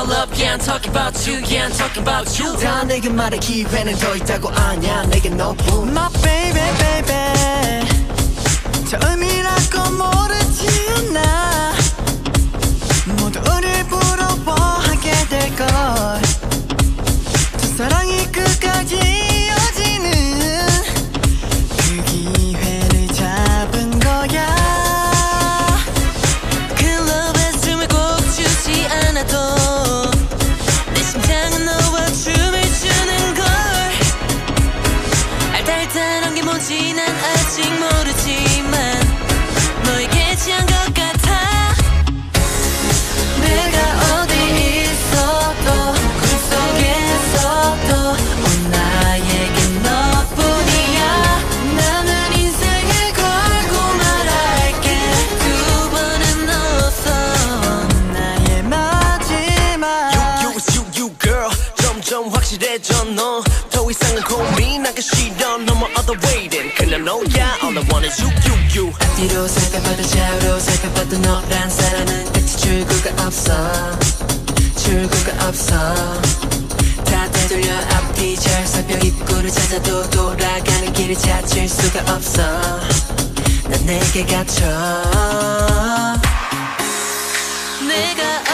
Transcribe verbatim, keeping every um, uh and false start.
about love, yeah, I'm talking about you, yeah, I'm talking about you. 다 내게 말할 기회는 더 있다고 아냐 내게 너뿐 My baby baby 처음이라고 모르지 않아 모두 우릴 부러워하게 될걸 두 사랑이 끝까지 이어지는 그 기회를 잡은 거야 그 love의 숨을 꼭 주지 않아도 내 심장은 너와 춤을 추는 걸 알달달한 게 뭔지 난 아직 모르지만 너에게 취한 것 같아 내가 어디 있어도 꿈속에서도 온 나에게 너뿐이야 나는 인생을 걸고 말할게 두 번은 넣었어 나의 마지막 You, you, you, you girl 점점 확실해져 너 더 이상은 고민하기 싫어 No more other waiting 그냥 너야 All I want is you, you, you 앞뒤로 살펴봐도 좌우로 살펴봐도 너란 사람은 끝이 출구가 없어 출구가 없어 다 되돌려 앞뒤 잘 살펴 입구를 찾아도 돌아가는 길을 찾을 수가 없어 난 내게 갇혀 내가